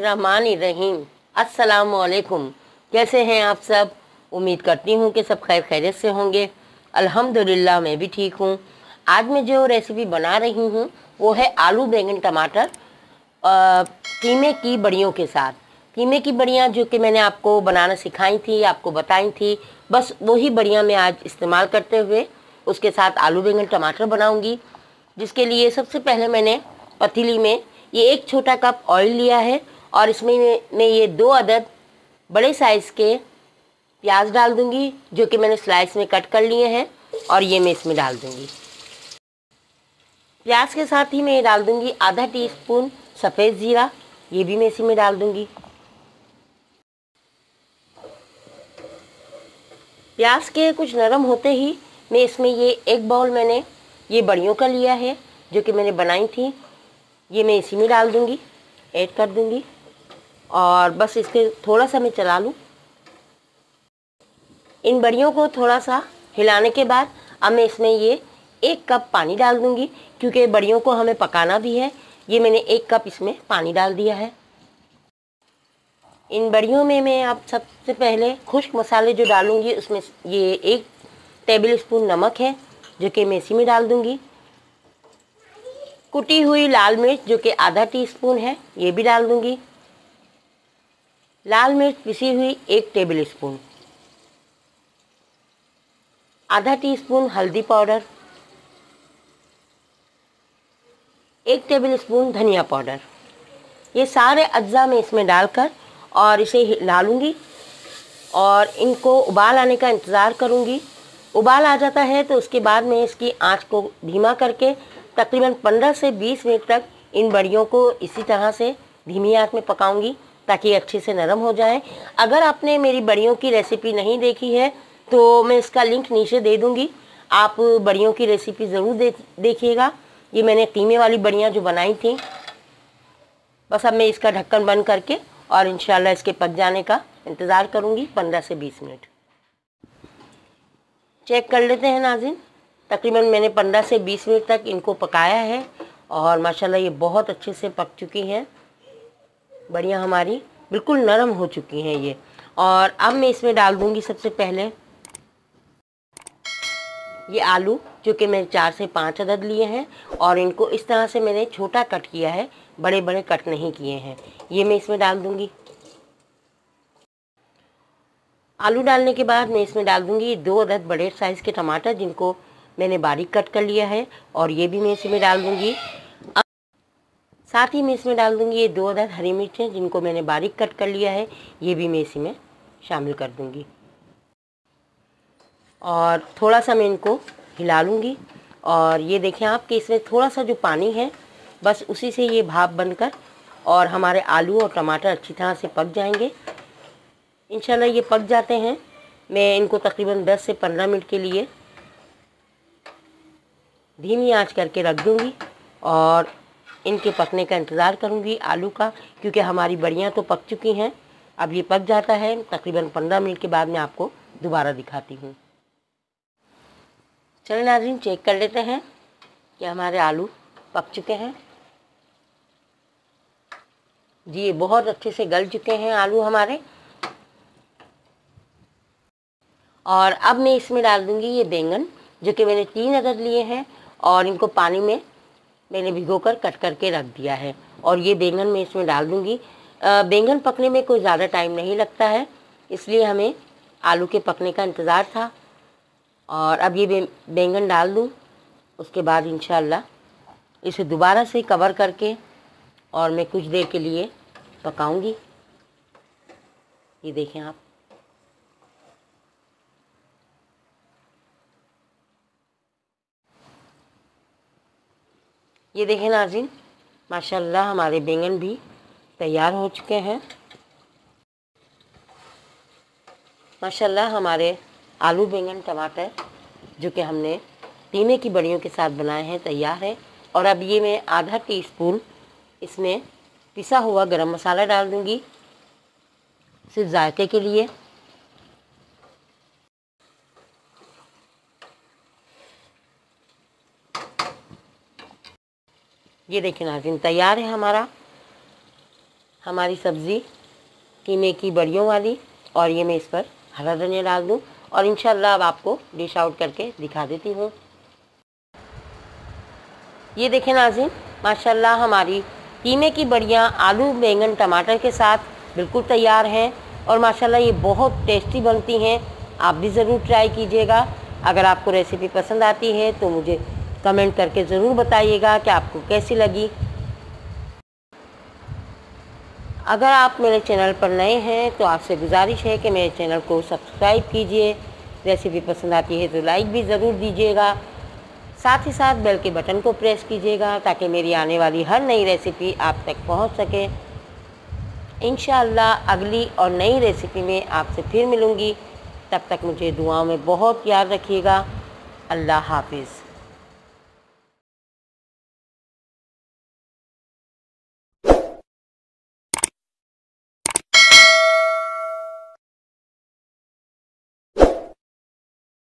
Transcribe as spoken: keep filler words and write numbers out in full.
बिस्मिल्लाहिर्रहमानिर्रहीम। अस्सलामुअलैकुम। कैसे हैं आप सब? उम्मीद करती हूँ कि सब खैर खैरियत से होंगे। अल्हम्दुलिल्लाह मैं भी ठीक हूँ। आज मैं जो रेसिपी बना रही हूँ वो है आलू बैंगन टमाटर कीमे की बड़ियों के साथ। कीमे की बड़ियाँ जो कि मैंने आपको बनाना सिखाई थी, आपको बताई थी, बस वही बड़ियाँ मैं आज इस्तेमाल करते हुए उसके साथ आलू बैंगन टमाटर बनाऊँगी। जिसके लिए सबसे पहले मैंने पतीली में ये एक छोटा कप ऑयल लिया है और इसमें मैं ये दो अदद बड़े साइज़ के प्याज डाल दूंगी जो कि मैंने स्लाइस में कट कर लिए हैं और ये मैं इसमें डाल दूंगी। प्याज के साथ ही मैं डाल दूंगी आधा टीस्पून सफ़ेद ज़ीरा, ये भी मैं इसी में डाल दूंगी। प्याज के कुछ नरम होते ही मैं इसमें ये एक बाउल मैंने ये बड़ियों का लिया है जो कि मैंने बनाई थी, ये मैं इसी में डाल दूंगी, ऐड कर दूंगी और बस इसके थोड़ा सा मैं चला लूँ। इन बड़ियों को थोड़ा सा हिलाने के बाद अब मैं इसमें ये एक कप पानी डाल दूंगी क्योंकि बड़ियों को हमें पकाना भी है। ये मैंने एक कप इसमें पानी डाल दिया है। इन बड़ियों में मैं अब सबसे पहले खुश्क मसाले जो डालूंगी उसमें ये एक टेबल स्पून नमक है जो कि मैं इसी में डाल दूंगी। कुटी हुई लाल मिर्च जो कि आधा टीस्पून है ये भी डाल दूंगी। लाल मिर्च पिसी हुई एक टेबल स्पून, आधा टीस्पून हल्दी पाउडर, एक टेबल स्पून धनिया पाउडर। ये सारे अज्जा मैं इसमें डालकर और इसे हिला लूँगी और इनको उबाल आने का इंतज़ार करूँगी। उबाल आ जाता है तो उसके बाद मैं इसकी आंच को धीमा करके तकरीबन पंद्रह से बीस मिनट तक इन बड़ियों को इसी तरह से धीमी आंच में पकाऊंगी ताकि अच्छे से नरम हो जाए। अगर आपने मेरी बड़ियों की रेसिपी नहीं देखी है तो मैं इसका लिंक नीचे दे दूंगी, आप बड़ियों की रेसिपी ज़रूर दे देखिएगा। ये मैंने कीमे वाली बड़ियाँ जो बनाई थी। बस अब मैं इसका ढक्कन बंद करके और इंशाल्लाह इसके पक जाने का इंतज़ार करूँगी पंद्रह से बीस मिनट। चेक कर लेते हैं नाज़रीन, तकरीबन मैंने पंद्रह से बीस मिनट तक इनको पकाया है और माशाल्लाह ये बहुत अच्छे से पक चुकी हैं। बड़ियाँ हमारी बिल्कुल नरम हो चुकी हैं ये। और अब मैं इसमें डाल दूँगी सबसे पहले ये आलू जो कि मैंने चार से पाँच अदद लिए हैं और इनको इस तरह से मैंने छोटा कट किया है, बड़े बड़े कट नहीं किए हैं। ये मैं इसमें डाल दूँगी। आलू डालने के बाद मैं इसमें डाल दूँगी दो अदद बड़े साइज़ के टमाटर जिनको मैंने बारीक कट कर लिया है और ये भी मैं इसमें डाल दूँगी। साथ ही मैं इसमें डाल दूँगी ये दो अदद हरी मिर्चें जिनको मैंने बारीक कट कर लिया है, ये भी मैं इसी में शामिल कर दूँगी और थोड़ा सा मैं इनको हिला लूँगी। और ये देखें आप कि इसमें थोड़ा सा जो पानी है बस उसी से ये भाप बनकर और हमारे आलू और टमाटर अच्छी तरह से पक जाएंगे। इंशाल्लाह ये पक जाते हैं। मैं इनको तकरीबन दस से पंद्रह मिनट के लिए धीमी आंच करके रख दूँगी और इनके पकने का इंतज़ार करूँगी आलू का, क्योंकि हमारी बड़ियाँ तो पक चुकी हैं। अब ये पक जाता है, तकरीबन पंद्रह मिनट के बाद मैं आपको दोबारा दिखाती हूँ। चलिए नाज़रीन चेक कर लेते हैं कि हमारे आलू पक चुके हैं। जी ये बहुत अच्छे से गल चुके हैं आलू हमारे। और अब मैं इसमें डाल दूँगी ये बैंगन जो कि मैंने तीन अदद लिए हैं और इनको पानी में मैंने भिगोकर कट करके रख दिया है और ये बैंगन मैं इसमें डाल दूँगी। बैंगन पकने में कोई ज़्यादा टाइम नहीं लगता है, इसलिए हमें आलू के पकने का इंतज़ार था। और अब ये बैंगन डाल दूँ, उसके बाद इंशाल्लाह इसे दोबारा से कवर करके और मैं कुछ देर के लिए पकाऊंगी। ये देखें आप, ये देखें नाज़रीन, माशाल्लाह हमारे बैंगन भी तैयार हो चुके हैं। माशाल्लाह हमारे आलू बैंगन टमाटर जो कि हमने कीमे की बड़ियों के साथ बनाए हैं तैयार है। और अब ये मैं आधा टीस्पून इसमें पिसा हुआ गरम मसाला डाल दूंगी सिर्फ जायके के लिए। ये देखिए नाज़रीन तैयार है हमारा हमारी सब्ज़ी कीमे की बड़ियों वाली, और ये मैं इस पर हरा धनिया डाल दूँ और इंशाल्लाह अब आपको डिश आउट करके दिखा देती हूँ। ये देखें नाज़रीन, माशाल्लाह हमारी कीमे की बड़ियाँ आलू बैंगन टमाटर के साथ बिल्कुल तैयार हैं और माशाल्लाह ये बहुत टेस्टी बनती हैं। आप भी ज़रूर ट्राई कीजिएगा। अगर आपको रेसिपी पसंद आती है तो मुझे कमेंट करके ज़रूर बताइएगा कि आपको कैसी लगी। अगर आप मेरे चैनल पर नए हैं तो आपसे गुजारिश है कि मेरे चैनल को सब्सक्राइब कीजिए। रेसिपी पसंद आती है तो लाइक भी ज़रूर दीजिएगा। साथ ही साथ बेल के बटन को प्रेस कीजिएगा ताकि मेरी आने वाली हर नई रेसिपी आप तक पहुंच सके। इंशाअल्लाह अगली और नई रेसिपी में आपसे फिर मिलूँगी। तब तक मुझे दुआओं में बहुत याद रखिएगा। अल्लाह हाफिज़।